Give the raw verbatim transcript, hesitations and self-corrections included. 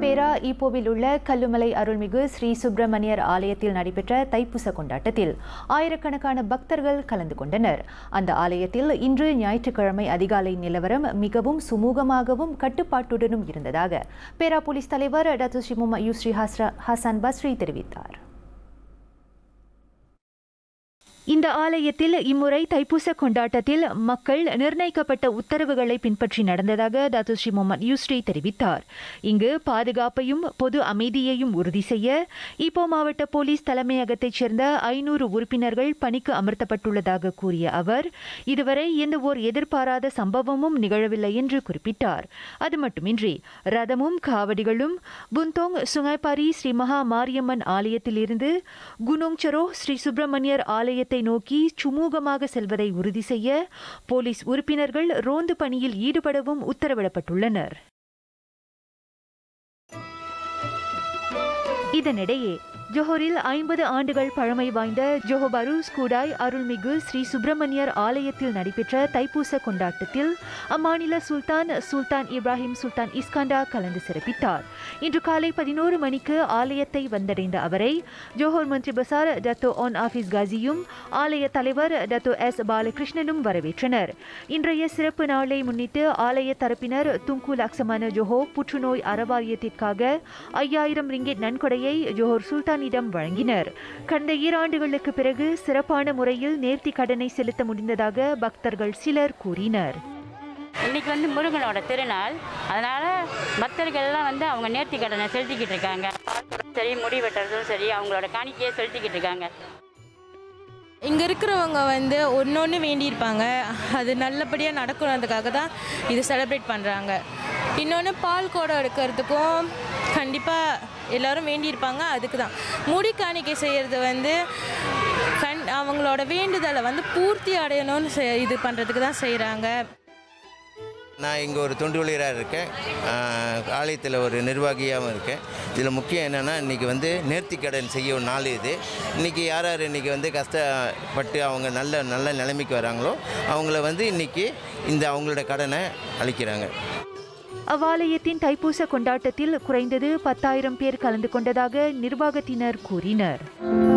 பேரா ஈப்போவில் உள்ள கல்லுமலை அருள்மிகு ஸ்ரீ சுப்பிரமணியர் ஆலயத்தில் நடைபெற்ற தைப்பூச கொண்டாட்டத்தில் ஆயிரக்கணக்கான பக்தர்கள் கலந்து கொண்டனர். அந்த ஆலயத்தில் இன்று ஞாயிற்றுக்கிழமை அதிகாலை நிலவரம் மிகவும் சுமூகமாகவும் கட்டுப்பாட்டுடனும் இருந்ததாக பேரா போலீஸ் தலைவர் doctor Sri Muhammad Yusri Hassan Basri தெரிவித்தார். இந்த ஆலயத்தில் இம்முறை தைப்பூச கொண்டாட்டத்தில் மக்கள் நிர்ணயிக்கப்பட்ட உத்தரவுகளை பின்பற்றி நடந்ததாக டாக்டர் ஸ்ரீ முகமது யூஸ்ரி தெரிவித்தார். இங்கு பாதுகாப்பையும் பொது அமைதியையும் உறுதி செய்ய ஈப்போ மாவட்ட போலீஸ் தலைமையகத்தைச் சேர்ந்த ஐநூறு உறுப்பினர்கள் பணிக்கு அமர்த்தப்பட்டுள்ளதாக கூறிய அவர், இதுவரை எந்தவோர் எதிர்பாராத சம்பவமும் நிகழவில்லை என்று குறிப்பிட்டார். அது மட்டுமின்றி ரதமும் காவடிகளும் புந்தோங் சுங்காய்பாரி ஸ்ரீ மகா மாரியம்மன் ஆலயத்திலிருந்து குனோங்சரோ ஸ்ரீ சுப்பிரமணியர் ஆலயத்தை நோக்கி சுமூகமாக செல்வதை உறுதி செய்ய போலீஸ் உறுப்பினர்கள் ரோந்து பணியில் ஈடுபடவும் உத்தரவிடப்பட்டுள்ளனர். இதனிடையே ஜோஹரில் ஐம்பது ஆண்டுகள் பழமை வாய்ந்த ஜோஹபாரு ஸ்கூடாய் அருள்மிகு ஸ்ரீ சுப்பிரமணியர் ஆலயத்தில் நடைபெற்ற தைப்பூச கொண்டாட்டத்தில் அம்மாநில சுல்தான் சுல்தான் இப்ராஹிம் சுல்தான் இஸ்காண்டா கலந்து சிறப்பித்தார். இன்று காலை பதினோரு மணிக்கு ஆலயத்தை வந்தடைந்த அவரை ஜோஹர் மந்திரி பசார் டத்தோ ஒன் ஆஃபீஸ் காசியும் ஆலய தலைவர் டத்தோ எஸ் பாலகிருஷ்ணனும் வரவேற்றனர். இன்றைய சிறப்பு நாளை முன்னிட்டு ஆலய தரப்பினர் துங்கு லக்சமான ஜோஹோ புற்றுநோய் அறவாரியத்திற்காக ஐயாயிரம் ரிங்கெட் நன்கொடையை ஜோஹர் சுல்தான் வழங்கினர். கடந்த ஈராண்டுகளுக்கு பிறகு சிறப்பான முறையில் நேர்த்தி கடனை செலுத்த முடிந்ததாக பக்தர்கள் சிலர் கூறினர். இன்னைக்கு வந்து முருகனோட திருநாள், அதனால பக்தர்கள் எல்லாம் வந்து அவங்க நேர்த்தி கடனை செலுத்திக்கிட்டு இருக்காங்க. சரி, முடி வெட்டுறதும் சரி, அவங்களோட காணிக்கையை செலுத்திக்கிட்டு இருக்காங்க. இங்கே இருக்கிறவங்க வந்து ஒன்று ஒன்று வேண்டியிருப்பாங்க, அது நல்லபடியாக நடக்கணுன்றதுக்காக தான் இது செலிப்ரேட் பண்ணுறாங்க. இன்னொன்று பால் குடம் எடுக்கிறதுக்கும் கண்டிப்பாக எல்லோரும் வேண்டியிருப்பாங்க. அதுக்கு தான் முடி காணிக்கை செய்கிறது வந்து கண் அவங்களோட வேண்டுதலை வந்து பூர்த்தி அடையணும்னு இது பண்ணுறதுக்கு தான் செய்கிறாங்க. நான் இங்கே ஒரு தொண்டு ஊழியராக இருக்கேன், ஆலயத்தில் ஒரு நிர்வாகியாகவும் இருக்கேன். இதில் முக்கியம் என்னென்னா, இன்றைக்கி வந்து நேர்த்தி கடன் செய்ய ஒரு நாள் இது. இன்றைக்கி யார் யார் இன்றைக்கி வந்து கஷ்டப்பட்டு அவங்க நல்ல நல்ல நிலைமைக்கு வராங்களோ அவங்கள வந்து இன்றைக்கி இந்த அவங்களோட கடனை அளிக்கிறாங்க. அவ்வாலயத்தின் தைப்பூச கொண்டாட்டத்தில் குறைந்தது பத்தாயிரம் பேர் கலந்து கொண்டதாக நிர்வாகத்தினர் கூறினர்.